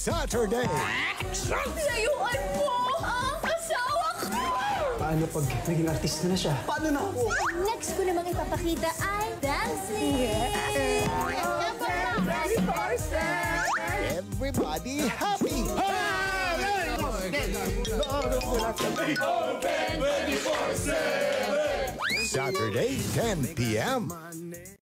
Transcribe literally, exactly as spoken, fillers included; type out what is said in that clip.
Saturday. Layuan mo ang asawa ko! Paano pag naging artista na siya? Paano na ako? Next ko namang ipapakita ay dancing! Everybody happy. Saturday, ten p m